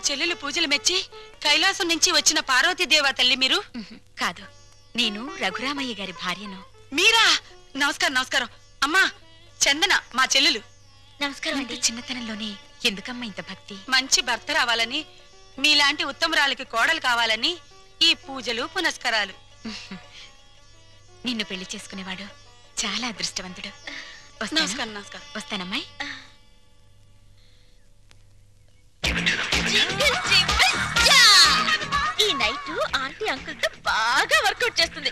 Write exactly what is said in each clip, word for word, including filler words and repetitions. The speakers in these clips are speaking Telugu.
చెల్లెలు పూజలు మెచ్చి కైలాసం నుంచి వచ్చిన పార్వతీ దేవా తల్లి మీరు? కాదు, నేను రఘురామయ్య గారి భార్యను. మీరా? నమస్కారం నమస్కారం. అమ్మా చందన మా చెల్లెలు. నమస్కారం అండి. చిన్నతనంలోనే ఎందుకమ్మా ఇంత భక్తి? మంచి భర్త రావాలని, మీలాంటి ఉత్తమరాలకి కోడలు కావాలని ఈ పూజలు పునస్కారాలు. నిన్ను పెళ్లి చేసుకునేవాడు చాలా అదృష్టవంతుడు. నమస్కారం నమస్కారం. వస్తానమ్మాయి. ఈ నైట్ ఆంటీ అంకుల్ తో బాగా వర్కౌట్ చేస్తుంది.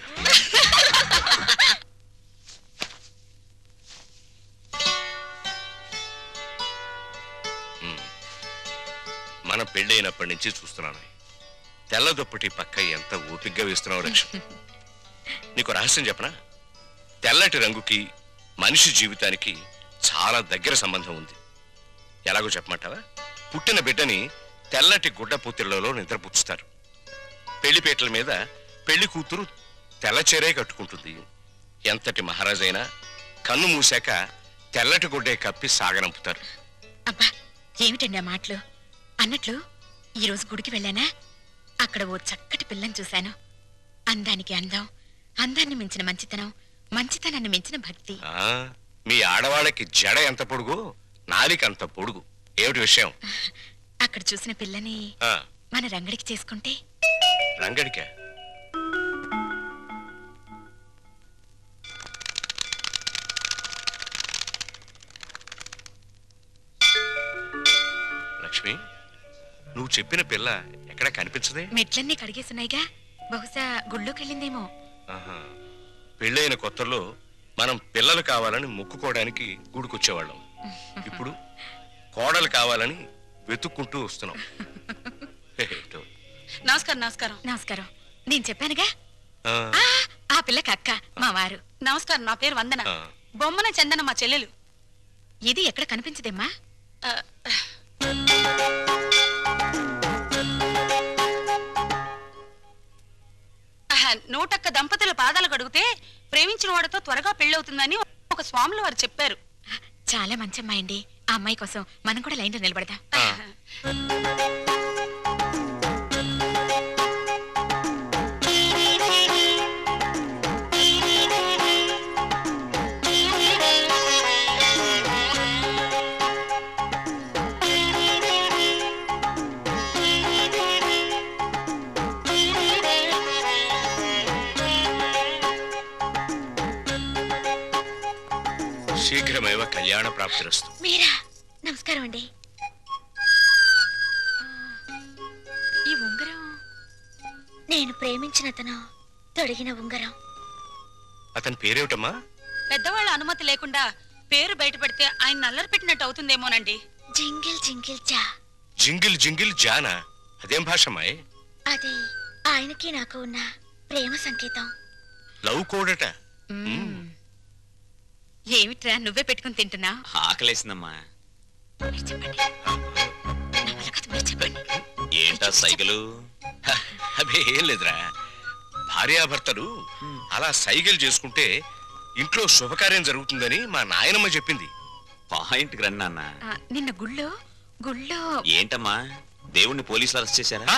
మన పెళ్ళైనప్పటి నుంచి చూస్తున్నాను, తెల్ల దుప్పటి పక్క ఎంత ఓపిగ్గా వేస్తున్నావు లక్ష్మి. నీకు రహస్యం చెప్పనా? తెల్లటి రంగుకి మనిషి జీవితానికి చాలా దగ్గర సంబంధం ఉంది. ఎలాగో చెప్పమంటావా? పుట్టిన బిడ్డని తెల్లటి గుడ్డ పూతిళ్లలో నిద్రపుచ్చుతారు. పెళ్లిపేటల మీద పెళ్లి కూతురు తెల్లచీరే కట్టుకుంటుంది. ఎంతటి మహారాజైనా కన్ను మూసాక తెల్లటి గుడ్డే కప్పి సాగనంపుతారు. అబ్బా ఏమిటండి ఆ మాటలు? అన్నట్లు ఈరోజు గుడికి వెళ్ళానా, అక్కడ ఓ చక్కటి పిల్లని చూశాను. అందానికి అందం, అందాన్ని మించిన మంచితనం, మంచితనాన్ని మించిన భక్తి. మీ ఆడవాళ్ళకి జడ ఎంత పొడుగు, నాలిక అంత పొడుగు. ఏమిటి విషయం? అక్కడ చూసిన పిల్లని మన రంగడికి చేసుకుంటే. రంగడికా? లక్ష్మి, నువ్వు చెప్పిన పిల్ల ఎక్కడ కనిపించదే? మెట్లన్నీ కడిగేస్తున్నాయిగా, బహుశా గుళ్ళోకెళ్ళిందేమో. పెళ్ళైన కొత్తలో మనం పిల్లలు కావాలని మొక్కుకోవడానికి గుడికొచ్చేవాళ్ళం. ఇప్పుడు కోడలు కావాలని వెతుక్కుంటూ వస్తున్నాం. నమస్కారం నమస్కారం. నమస్కారం. నేను చెప్పానుగా ఆ పిల్లకి అక్క మా వారు. నమస్కారం. నా పేరు వందన. బొమ్మన చందన మా చెల్లెలు. ఇది ఎక్కడ కనిపించదేమ్మా? నూటొక్క దంపతుల పాదాలు కడిగితే ప్రేమించిన వాడితో త్వరగా పెళ్ళవుతుందని ఒక స్వాములు వారు చెప్పారు. చాలా మంచి అమ్మాయి అండి. ఆ అమ్మాయి కోసం మనం కూడా లైన్లో నిలబడదాం. శీఘ్రమేవ కళ్యాణ ప్రాప్తిరస్తు. మీరా? నమస్కారం అండి. ఈ ఉంగరం నేను ప్రేమించిన అతను తొడిగిన ఉంగరం. అతని పేరేమిటమ్మా? పెద్దవాళ్ళ అనుమతి లేకుండా పేరు బయటపడితే ఆయన నల్లరి పెట్టినట్టు అవుతుందేమోనండి. జింగిల్ జింగిల్ జా. జింగిల్ జింగిల్ జానా? అదేం భాషమాయ్? అది ఆయనకి నాకు ఉన్న ప్రేమ సంకేతం. లవ్ కోడట. ఏమిట్రా నువ్వే పెట్టుకుని తింటున్నా? ఆకలేసిందమ్మా. చెప్పండి. ఏంటా సైకిలు? అదే ఏం లేదురా, భార్యాభర్తలు అలా సైకిల్ చేసుకుంటే ఇంట్లో శుభకార్యం జరుగుతుందని మా నాయనమ్మ చెప్పింది. పాయింట్కి రండి నాన్న. నిన్న గుళ్ళో గుళ్ళో ఏంటమ్మా దేవుణ్ణి పోలీసులు అరెస్ట్ చేశారా?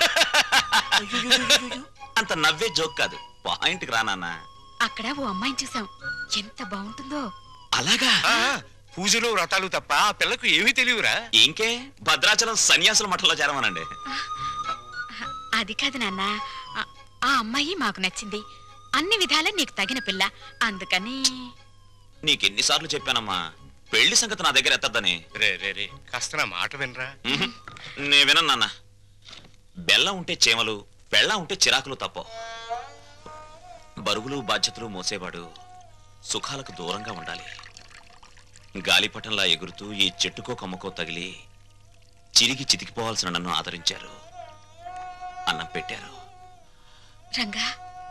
అంత నవ్వే జోక్ కాదు, పాయింట్కి రా నాన్న. అక్కడ ఓ అమ్మాయిని చూసాం, ఎంత బాగుంటుందో. అలాగా? పూజలు వ్రతాలు తప్ప ఆ పిల్లకు ఏమీ తెలియరా? ఇంకే భద్రాచలం సన్యాసుల మఠంలో చేరమనండి. అది కాదు నాన్న, ఆ అమ్మాయి మాకు నచ్చింది. అన్ని విధాలా నీకు తగిన పిల్ల, అందుకని. నీకెన్నిసార్లు చెప్పానమ్మా పెళ్లి సంగతి నా దగ్గర ఎత్తద్దని. రే రే రే కాస్త నా మాట వినరా. నే వినను నాన్న. బెల్లం ఉంటే చేమలు, బెల్లం ఉంటే చిరాకులు తప్ప. బరువులు బాధ్యతలు మోసేవాడు సుఖాలకు దూరంగా ఉండాలి. గాలిపటంలా ఎగురుతూ ఈ చెట్టుకో కమ్మకో తగిలి చిరిగి చితికిపోవాల్సిన నన్ను ఆదరించారు, అన్నం పెట్టారు. రంగా,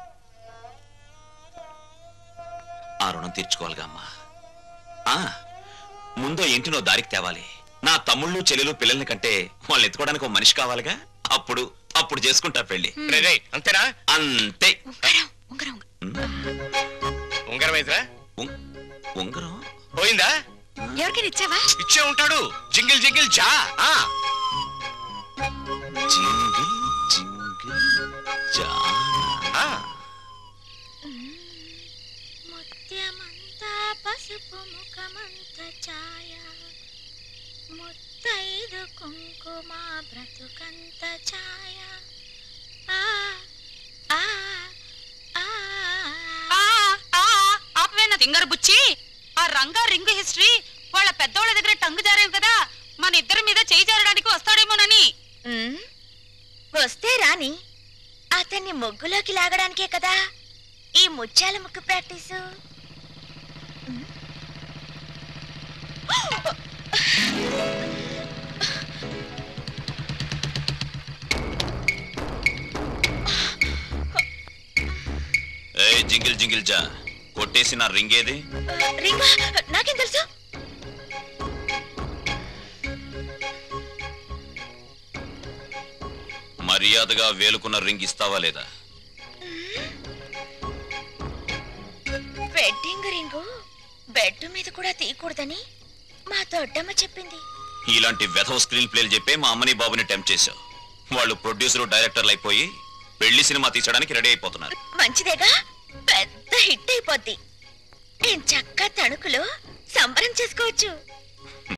ఆ రుణం తీర్చుకోవాలిగా అమ్మా. ఆ ముందో ఇంటినో దారికి తేవాలి. నా తమ్ముళ్ళు చెల్లెలు పిల్లల్ని కంటే వాళ్ళని ఎత్తుకోవడానికి ఒక మనిషి కావాలిగా. అప్పుడు అప్పుడు చేసుకుంటా పెళ్లి. అంతేనా? అంతే. ఉంగరం ఉంగరం అయితేరా? ఉంగరం పోయిందా? ఎవరికైనా ఇచ్చావా? ఇచ్చే ఉంటాడు. జింగిల్ జింగిల్ జా. మా బ్రతుకంత ఛాయ ఆ ఆ ఆ ఆపవేనా తింగర బుచ్చి. ఆ రంగా రింగు హిస్టరీ వాళ్ళ పెద్దోళ్ళ దగ్గర టంగు జారేం కదా, మన ఇద్దరి మీద చేయి జారడానికి వస్తాడేమోనని. ఉమ్, వస్తే రాని. అతన్ని ముగ్గులోకి లాగడానికే కదా ఈ ముత్యాల ముగ్గు ప్రాక్టీసు. ఉమ్. ఏ జింగిల్ జింగిల్ జా, కొట్టేసి నా రింగ్ ఏది? రింగా నాకేం తెలుసు? మర్యాదగా వేలుకున్న రింగ్ ఇస్తావా లేదా? వెడ్డింగ్ రింగు బెడ్ మీద కూడా తీయకూడదని మా దొడ్డమ్మ చెప్పింది. ఇలాంటి వెధవ స్క్రీన్ ప్లేలు చెప్పే మా అమ్మని బాబుని టెంప్ట్ చేశావు. వాళ్ళు ప్రొడ్యూసర్ డైరెక్టర్లు అయిపోయి పెళ్లి సినిమా తీసడానికి రెడీ అయిపోతున్నారు. మంచిదేగా, పెద్ద హిట్ అయిపోద్ది. నేను చక్క తణుకులో సంబరం చేసుకోవచ్చు.